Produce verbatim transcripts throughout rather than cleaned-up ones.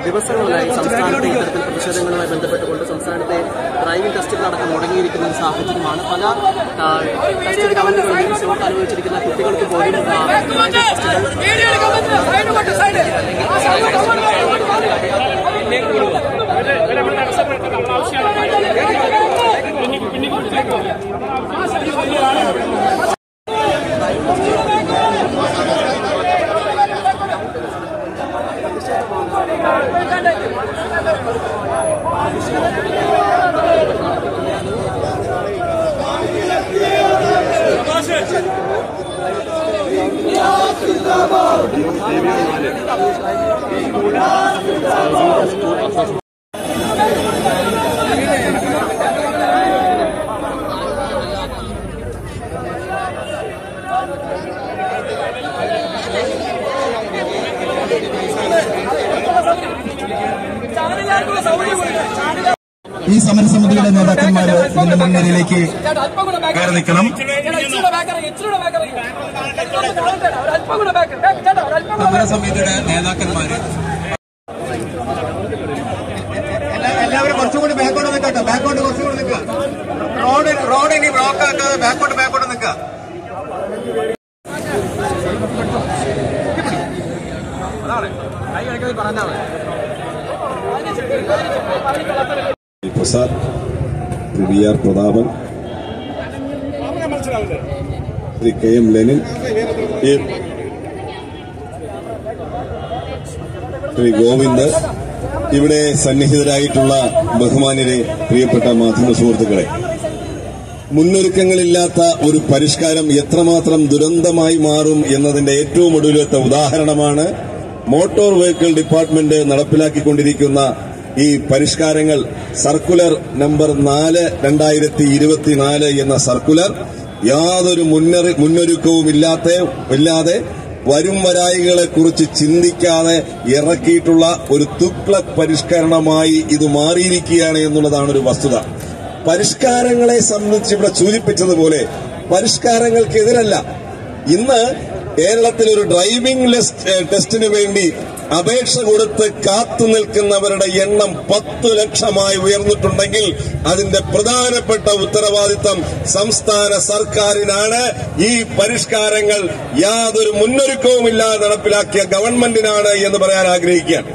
ദിവസങ്ങളിലായി സംസ്ഥാനത്തെ ഇത്തരത്തിൽ പ്രതിഷേധങ്ങളുമായി ബന്ധപ്പെട്ടുകൊണ്ട് സംസ്ഥാനത്തെ ഡ്രൈവിംഗ് ടെസ്റ്റുകളടക്കം മുടങ്ങിയിരിക്കുന്ന ഒരു സാഹചര്യമാണ്. പല ടെസ്റ്റ് ഗ്രൗണ്ടുകളിലും ഷോക്ക് അനുഭവിച്ചിരിക്കുന്ന കുട്ടികൾക്ക് പോലും ഈ സമരസമിതിയുടെ നേതാക്കന്മാർ ഇതിന്റെ മുൻനിരയിലേക്ക് കയറി നിൽക്കണം. സമരസമിതിയുടെ നേതാക്കന്മാര് എല്ലാവരും കുറച്ചുകൂടി ബാക്കോട്ട് നിൽക്കട്ടോ. ബാക്കോട്ട് കുറച്ചുകൂടി നിൽക്കുക. റോഡ് റോഡ് ഇനി ബ്ലോക്ക് ആക്കാതെ ബാക്കോട്ട് ബാക്കോട്ട് നിൽക്കുക. Prasad, V R Prathapan, Shri K M Lenin, Shri Govind, ഇവിടെ സന്നിഹിതരായിട്ടുള്ള ബഹുമാന്യരെ, പ്രിയപ്പെട്ട മാധ്യമ സുഹൃത്തുക്കളെ, മുന്നൊരുക്കങ്ങളില്ലാത്ത ഒരു പരിഷ്കാരം എത്രമാത്രം ദുരന്തമായി മാറും എന്നതിന്റെ ഏറ്റവും ഒടുവിലത്തെ ഉദാഹരണമാണ് മോട്ടോർ വെഹിക്കിൾ ഡിപ്പാർട്ട്മെന്റ് നടപ്പിലാക്കിക്കൊണ്ടിരിക്കുന്ന ഈ പരിഷ്കാരങ്ങൾ. സർക്കുലർ നമ്പർ നാല് രണ്ടായിരത്തി ഇരുപത്തിനാല് എന്ന സർക്കുലർ യാതൊരു മുന്നൊരുക്കവും ഇല്ലാത്ത ഇല്ലാതെ വരും വരായികളെ കുറിച്ച് ചിന്തിക്കാതെ ഇറക്കിയിട്ടുള്ള ഒരു തുഗ്ലക് പരിഷ്കരണമായി ഇത് മാറിയിരിക്കുകയാണ് എന്നുള്ളതാണ് ഒരു വസ്തുത. പരിഷ്കാരങ്ങളെ സംബന്ധിച്ച് ഇവിടെ സൂചിപ്പിച്ചതുപോലെ പരിഷ്കാരങ്ങൾക്കെതിരല്ല. ഇന്ന് കേരളത്തിൽ ഒരു ഡ്രൈവിംഗ് ടെസ്റ്റിന് വേണ്ടി അപേക്ഷ കൊടുത്ത് കാത്തു നിൽക്കുന്നവരുടെ എണ്ണം പത്തു ലക്ഷമായി ഉയർന്നിട്ടുണ്ടെങ്കിൽ അതിന്റെ പ്രധാനപ്പെട്ട ഉത്തരവാദിത്തം സംസ്ഥാന സർക്കാരിനാണ്. ഈ പരിഷ്കാരങ്ങൾ യാതൊരു മുന്നൊരുക്കവുമില്ലാതെ നടപ്പിലാക്കിയ ഗവൺമെന്റിനാണ് എന്ന് പറയാൻ ആഗ്രഹിക്കുകയാണ്.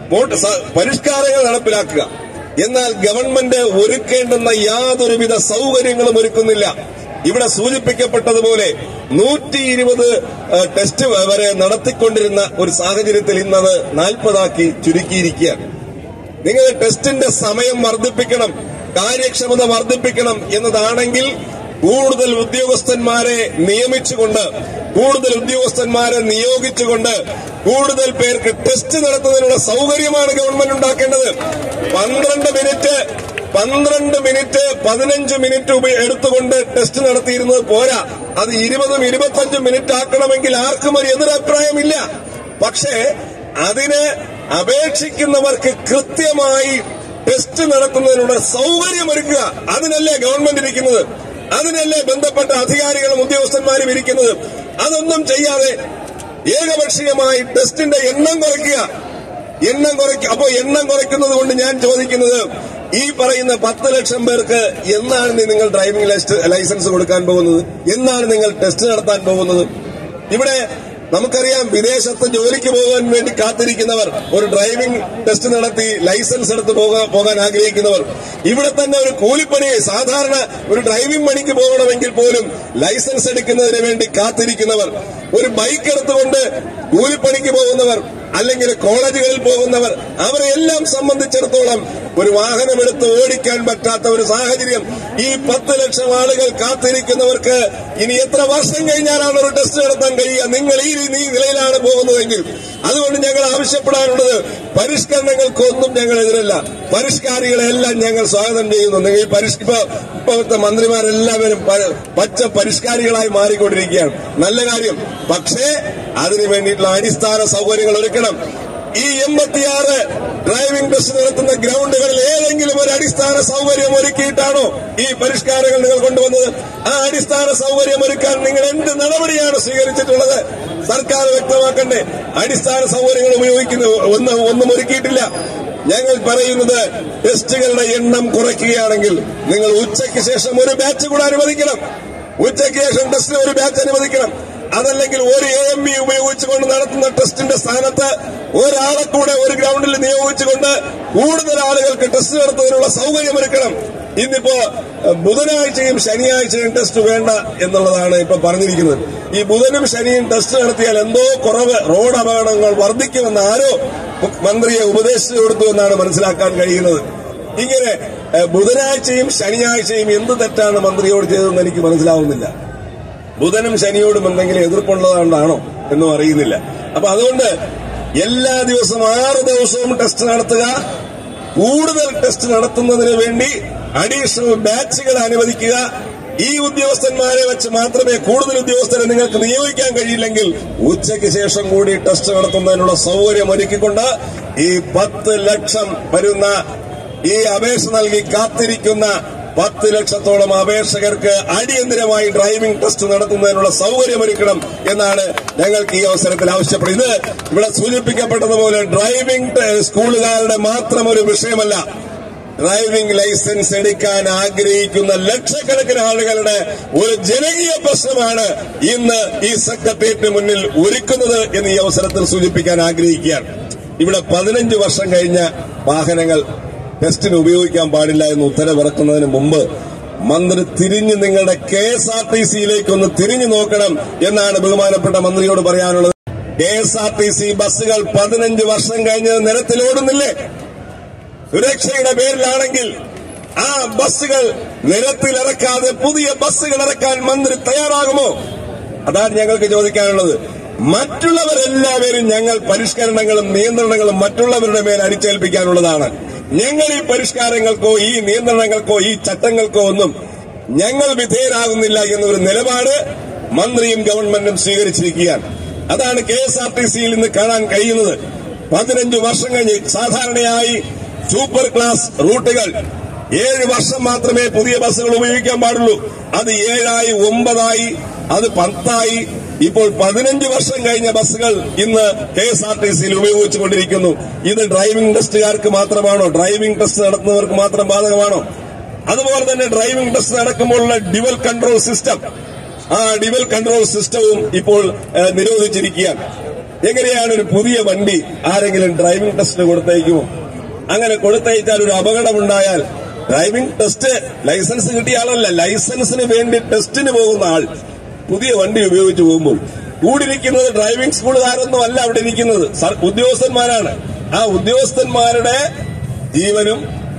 പരിഷ്കാരങ്ങൾ നടപ്പിലാക്കുക, എന്നാൽ ഗവൺമെന്റ് ഒരുക്കേണ്ടുന്ന യാതൊരുവിധ സൌകര്യങ്ങളും ഒരുക്കുന്നില്ല. ഇവിടെ സൂചിപ്പിക്കപ്പെട്ടതുപോലെ നൂറ്റി ഇരുപത് ടെസ്റ്റ് വരെ നടത്തിക്കൊണ്ടിരുന്ന ഒരു സാഹചര്യത്തിൽ ഇന്നത് നാൽപ്പതാക്കി ചുരുക്കിയിരിക്കുകയാണ്. നിങ്ങൾ ടെസ്റ്റിന്റെ സമയം വർദ്ധിപ്പിക്കണം, കാര്യക്ഷമത വർദ്ധിപ്പിക്കണം എന്നതാണെങ്കിൽ കൂടുതൽ ഉദ്യോഗസ്ഥന്മാരെ നിയമിച്ചുകൊണ്ട്, കൂടുതൽ ഉദ്യോഗസ്ഥന്മാരെ നിയോഗിച്ചുകൊണ്ട് കൂടുതൽ പേർക്ക് ടെസ്റ്റ് നടത്തുന്നതിനുള്ള സൌകര്യമാണ് ഗവൺമെന്റ് ഉണ്ടാക്കേണ്ടത്. പന്ത്രണ്ട് മിനിറ്റ് പന്ത്രണ്ട് മിനിറ്റ് പതിനഞ്ച് മിനിറ്റ് എടുത്തുകൊണ്ട് ടെസ്റ്റ് നടത്തിയിരുന്നത് പോരാ. അത് ഇരുപതും ഇരുപത്തഞ്ചും മിനിറ്റ് ആക്കണമെങ്കിൽ ആർക്കും ഒരു എതിരഭിപ്രായമില്ല. പക്ഷേ അതിന് അപേക്ഷിക്കുന്നവർക്ക് കൃത്യമായി ടെസ്റ്റ് നടത്തുന്നതിനുള്ള സൌകര്യമൊരുക്കുക. അതിനല്ലേ ഗവൺമെന്റ് ഇരിക്കുന്നത്, അതിനല്ലേ ബന്ധപ്പെട്ട അധികാരികളും ഉദ്യോഗസ്ഥന്മാരും ഇരിക്കുന്നത്. അതൊന്നും ചെയ്യാതെ ഏകപക്ഷീയമായി ടെസ്റ്റിന്റെ എണ്ണം കുറയ്ക്കുക എണ്ണം കുറയ്ക്കുക അപ്പോ എണ്ണം കുറയ്ക്കുന്നത് കൊണ്ട് ഞാൻ ചോദിക്കുന്നത്, ഈ പറയുന്ന പത്ത് ലക്ഷം പേർക്ക് എന്നാണ് നിങ്ങൾ ഡ്രൈവിംഗ് ലൈസൻസ് കൊടുക്കാൻ പോകുന്നത്? എന്നാണ് നിങ്ങൾ ടെസ്റ്റ് നടത്താൻ പോകുന്നത്? ഇവിടെ നമുക്കറിയാം, വിദേശത്ത് ജോലിക്ക് പോകാൻ വേണ്ടി കാത്തിരിക്കുന്നവർ, ഒരു ഡ്രൈവിംഗ് ടെസ്റ്റ് നടത്തി ലൈസൻസ് എടുത്ത് പോകാൻ ആഗ്രഹിക്കുന്നവർ, ഇവിടെ തന്നെ ഒരു കൂലിപ്പണി, സാധാരണ ഒരു ഡ്രൈവിംഗ് പണിക്ക് പോകണമെങ്കിൽ പോലും ലൈസൻസ് എടുക്കുന്നതിന് വേണ്ടി കാത്തിരിക്കുന്നവർ, ഒരു ബൈക്ക് എടുത്തുകൊണ്ട് കൂലിപ്പണിക്ക് പോകുന്നവർ, അല്ലെങ്കിൽ കോളേജുകളിൽ പോകുന്നവർ, അവരെല്ലാം സംബന്ധിച്ചിടത്തോളം ഒരു വാഹനമെടുത്ത് ഓടിക്കാൻ പറ്റാത്ത ഒരു സാഹചര്യം. ഈ പത്ത് ലക്ഷം ആളുകൾ കാത്തിരിക്കുന്നവർക്ക് ഇനി എത്ര വർഷം കഴിഞ്ഞാലാണ് ഒരു ടെസ്റ്റ് നടത്താൻ കഴിയുക? നിങ്ങൾ ഈ നിലയിലാണ് പോകുന്നതെങ്കിൽ അതുകൊണ്ട് ഞങ്ങൾ ആവശ്യപ്പെടാനുള്ളത്, പരിഷ്കരണങ്ങൾക്കൊന്നും ഞങ്ങൾ എതിരല്ല, പരിഷ്കാരികളെല്ലാം ഞങ്ങൾ സ്വാഗതം ചെയ്യുന്നു. നിങ്ങൾ ഇപ്പോഴത്തെ മന്ത്രിമാരെല്ലാവരും പച്ച പരിഷ്കാരികളായി മാറിക്കൊണ്ടിരിക്കുകയാണ്, നല്ല കാര്യം. പക്ഷേ അതിനു വേണ്ടിയിട്ടുള്ള അടിസ്ഥാന സൗകര്യങ്ങൾ ഒരുക്കണം. ഈ എൺപത്തിയാറ് ഡ്രൈവിംഗ് ടെസ്റ്റ് നടത്തുന്ന ഗ്രൗണ്ടുകളിൽ ഏതെങ്കിലും ഒരു അടിസ്ഥാന സൗകര്യം ഒരുക്കിയിട്ടാണോ ഈ പരിഷ്കാരങ്ങൾ നിങ്ങൾ കൊണ്ടുവന്നത്? ആ അടിസ്ഥാന സൗകര്യം ഒരുക്കാൻ നിങ്ങൾ എന്ത് നടപടിയാണ് സ്വീകരിച്ചിട്ടുള്ളത്? സർക്കാർ വ്യക്തമാക്കണ്ടേ. അടിസ്ഥാന സൗകര്യങ്ങൾ ഉപയോഗിക്കുന്ന ഒന്നും ഒന്നും ഒരുക്കിയിട്ടില്ല. ഞങ്ങൾ പറയുന്നത് ടെസ്റ്റുകളുടെ എണ്ണം കുറയ്ക്കുകയാണെങ്കിൽ നിങ്ങൾ ഉച്ചയ്ക്ക് ശേഷം ഒരു ബാച്ച് കൂടെ അനുവദിക്കണം. ഉച്ചയ്ക്ക് ശേഷം ടെസ്റ്റിന് ഒരു ബാച്ച് അനുവദിക്കണം. അതല്ലെങ്കിൽ ഒരു എ എം ബി ഉപയോഗിച്ചുകൊണ്ട് നടത്തുന്ന ടെസ്റ്റിന്റെ സ്ഥാനത്ത് ഒരാളെ കൂടെ ഒരു ഗ്രൗണ്ടിൽ നിയോഗിച്ചുകൊണ്ട് കൂടുതൽ ആളുകൾക്ക് ടെസ്റ്റ് നടത്തുന്നതിനുള്ള സൗകര്യമൊരുക്കണം. ഇന്നിപ്പോ ബുധനാഴ്ചയും ശനിയാഴ്ചയും ടെസ്റ്റ് വേണ്ട എന്നുള്ളതാണ് ഇപ്പൊ പറഞ്ഞിരിക്കുന്നത്. ഈ ബുധനും ശനിയും ടെസ്റ്റ് നടത്തിയാൽ എന്തോ കുറവ്, റോഡ് അപകടങ്ങൾ വർദ്ധിക്കുമെന്ന് ആരോ മന്ത്രിയെ ഉപദേശിച്ചു കൊടുത്തു എന്നാണ് മനസ്സിലാക്കാൻ കഴിയുന്നത്. ഇങ്ങനെ ബുധനാഴ്ചയും ശനിയാഴ്ചയും എന്ത് തെറ്റാണ് മന്ത്രിയോട് ചെയ്തതെന്ന് എനിക്ക് മനസ്സിലാവുന്നില്ല. ബുധനും ശനിയോടും എന്തെങ്കിലും എതിർപ്പുള്ളതുകൊണ്ടാണോ എന്നും അറിയുന്നില്ല. അപ്പൊ അതുകൊണ്ട് എല്ലാ ദിവസവും ആറ് ദിവസവും ടെസ്റ്റ് നടത്തുക, കൂടുതൽ ടെസ്റ്റ് നടത്തുന്നതിന് വേണ്ടി അഡീഷണൽ ബാച്ചുകൾ അനുവദിക്കുക. ഈ ഉദ്യോഗസ്ഥന്മാരെ വെച്ച് മാത്രമേ, കൂടുതൽ ഉദ്യോഗസ്ഥരെ നിങ്ങൾക്ക് നിയോഗിക്കാൻ കഴിയില്ലെങ്കിൽ ഉച്ചയ്ക്ക് ശേഷം കൂടി ടെസ്റ്റ് നടത്തുന്നതിനുള്ള സൗകര്യം ഒരുക്കിക്കൊണ്ട് ഈ പത്ത് ലക്ഷം വരുന്ന ഈ അപേക്ഷ നൽകി കാത്തിരിക്കുന്ന പത്ത് ലക്ഷത്തോളം അപേക്ഷകർക്ക് അടിയന്തരമായി ഡ്രൈവിംഗ് ടെസ്റ്റ് നടത്തുന്നതിനുള്ള സൗകര്യമൊരുക്കണം എന്നാണ് ഞങ്ങൾക്ക് ഈ അവസരത്തിൽ ആവശ്യപ്പെടുന്നത്. ഇത് ഇവിടെ സൂചിപ്പിക്കപ്പെട്ടതുപോലെ ഡ്രൈവിംഗ് സ്കൂളുകാരുടെ മാത്രം ഒരു വിഷയമല്ല. ഡ്രൈവിംഗ് ലൈസൻസ് എടുക്കാൻ ആഗ്രഹിക്കുന്ന ലക്ഷക്കണക്കിന് ആളുകളുടെ ഒരു ജനകീയ പ്രശ്നമാണ് ഇന്ന് ഈ സെക്രട്ടേറിയറ്റിന് മുന്നിൽ ഒരുക്കുന്നത് എന്ന് ഈ അവസരത്തിൽ സൂചിപ്പിക്കാൻ ആഗ്രഹിക്കുകയാണ്. ഇവിടെ പതിനഞ്ച് വർഷം കഴിഞ്ഞ വാഹനങ്ങൾ ടെസ്റ്റിന് ഉപയോഗിക്കാൻ പാടില്ല എന്ന് ഉത്തരവിറക്കുന്നതിന് മുമ്പ് മന്ത്രി തിരിഞ്ഞ് നിങ്ങളുടെ കെ എസ് ആർ ടി സിയിലേക്കൊന്ന് തിരിഞ്ഞു നോക്കണം എന്നാണ് ബഹുമാനപ്പെട്ട മന്ത്രിയോട് പറയാനുള്ളത്. K S R T C ബസ്സുകൾ പതിനഞ്ച് വർഷം കഴിഞ്ഞ് നിരത്തിലോടുന്നില്ലേ? സുരക്ഷയുടെ പേരിലാണെങ്കിൽ ആ ബസ്സുകൾ നിരത്തിലിറക്കാതെ പുതിയ ബസ്സുകൾ ഇറക്കാൻ മന്ത്രി തയ്യാറാകുമോ? അതാണ് ഞങ്ങൾക്ക് ചോദിക്കാനുള്ളത്. മറ്റുള്ളവരെല്ലാവരും ഞങ്ങൾ പരിഷ്കരണങ്ങളും നിയന്ത്രണങ്ങളും മറ്റുള്ളവരുടെ മേൽ അടിച്ചേൽപ്പിക്കാനുള്ളതാണ്. ഞങ്ങൾ ഈ പരിഷ്കാരങ്ങൾക്കോ ഈ നിയന്ത്രണങ്ങൾക്കോ ഈ ചട്ടങ്ങൾക്കോ ഒന്നും ഞങ്ങൾ വിധേയരാകുന്നില്ല എന്നൊരു നിലപാട് മന്ത്രിയും ഗവൺമെന്റും സ്വീകരിച്ചിരിക്കുകയാണ്. അതാണ് കെ എസ് ആർ ടി സിയിൽ ഇന്ന് കാണാൻ കഴിയുന്നത്. പതിനഞ്ച് വർഷം കഴിഞ്ഞ് സാധാരണയായി സൂപ്പർ ക്ലാസ് റൂട്ടുകൾ ഏഴ് വർഷം മാത്രമേ പുതിയ ബസ്സുകൾ ഉപയോഗിക്കാൻ പാടുള്ളൂ. അത് ഏഴായി, ഒമ്പതായി, അത് പത്തായി. ഇപ്പോൾ പതിനഞ്ച് വർഷം കഴിഞ്ഞ ബസ്സുകൾ ഇന്ന് കെ എസ് ആർ ടി സിയിൽ ഉപയോഗിച്ചുകൊണ്ടിരിക്കുന്നു. ഇത് ഡ്രൈവിംഗ് ടെസ്റ്റുകാർക്ക് മാത്രമാണോ? ഡ്രൈവിംഗ് ടെസ്റ്റ് നടത്തുന്നവർക്ക് മാത്രം ബാധകമാണോ? അതുപോലെ തന്നെ ഡ്രൈവിംഗ് ടെസ്റ്റ് നടക്കുമ്പോഴുള്ള ഡ്യുവൽ കൺട്രോൾ സിസ്റ്റം, ആ ഡ്യുവൽ കൺട്രോൾ സിസ്റ്റവും ഇപ്പോൾ നിരോധിച്ചിരിക്കുകയാണ്. എങ്ങനെയാണ് ഒരു പുതിയ വണ്ടി ആരെങ്കിലും ഡ്രൈവിംഗ് ടെസ്റ്റിന് കൊടുത്തയക്കുമോ? അങ്ങനെ കൊടുത്തയച്ചാൽ ഒരു അപകടമുണ്ടായാൽ ഡ്രൈവിംഗ് ടെസ്റ്റ് ലൈസൻസ് കിട്ടിയ ആളല്ല, ലൈസൻസിന് വേണ്ടി ടെസ്റ്റിന് പോകുന്ന ആൾ പുതിയ വണ്ടി ഉപയോഗിച്ച് പോകുമ്പോൾ കൂടിയിരിക്കുന്നത് ഡ്രൈവിംഗ് സ്കൂളുകാരൊന്നും അല്ല അവിടെ ഇരിക്കുന്നത്, ഉദ്യോഗസ്ഥന്മാരാണ്. ആ ഉദ്യോഗസ്ഥന്മാരുടെ ജീവനും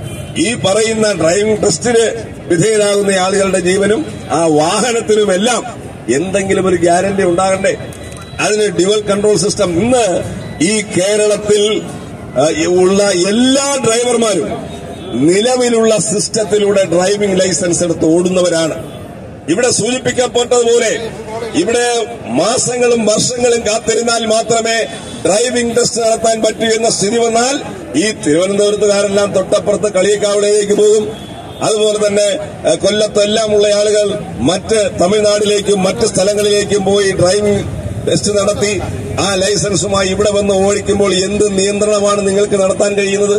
ഈ പറയുന്ന ഡ്രൈവിംഗ് ടെസ്റ്റിന് വിധേയരാകുന്ന ആളുകളുടെ ജീവനും ആ വാഹനത്തിനുമെല്ലാം എന്തെങ്കിലും ഒരു ഗ്യാരണ്ടി ഉണ്ടാകണ്ടേ? അതിന് ഡ്യുവൽ കൺട്രോൾ സിസ്റ്റം. ഇന്ന് ഈ കേരളത്തിൽ ഉള്ള എല്ലാ ഡ്രൈവർമാരും നിലവിലുള്ള സിസ്റ്റത്തിലൂടെ ഡ്രൈവിംഗ് ലൈസൻസ് എടുത്ത് ഓടുന്നവരാണ്. ഇവിടെ സൂചിപ്പിക്കപ്പെട്ടതുപോലെ ഇവിടെ മാസങ്ങളും വർഷങ്ങളും കാത്തിരുന്നാൽ മാത്രമേ ഡ്രൈവിംഗ് ടെസ്റ്റ് നടത്താൻ പറ്റൂ എന്ന സ്ഥിതി വന്നാൽ ഈ തിരുവനന്തപുരത്തുകാരെല്ലാം തൊട്ടപ്പുറത്ത് കളിയക്കാവിളയിലേക്ക് പോകും. അതുപോലെ തന്നെ കൊല്ലത്തെല്ലാം ഉള്ള ആളുകൾ മറ്റ് തമിഴ്നാട്ടിലേക്കും മറ്റ് സ്ഥലങ്ങളിലേക്കും പോയി ഡ്രൈവിംഗ് ടെസ്റ്റ് നടത്തി ആ ലൈസൻസുമായി ഇവിടെ വന്ന് ഓടിക്കുമ്പോൾ എന്ത് നിയന്ത്രണമാണ് നിങ്ങൾക്ക് നടത്താൻ കഴിയുന്നത്?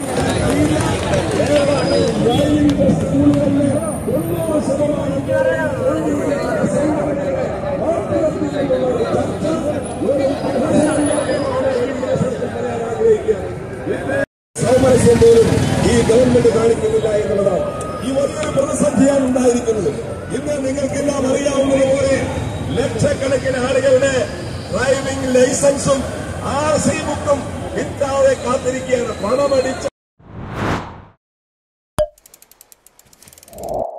സൗമനസ്യം പോലും ഈ ഗവൺമെന്റ് കാണിക്കുന്നില്ല എന്നുള്ളതാണ് ഈ വലിയൊരു പ്രതിസന്ധിയാണ് ഉണ്ടായിരിക്കുന്നത്. ഇന്ന് നിങ്ങൾക്കെല്ലാം അറിയാവുന്നതുപോലെ ലക്ഷക്കണക്കിന് ആളുകളുടെ ഡ്രൈവിംഗ് ലൈസൻസും ആർ സി ബുക്കും കിട്ടാതെ കാത്തിരിക്കുകയാണ്. പണമടിച്ച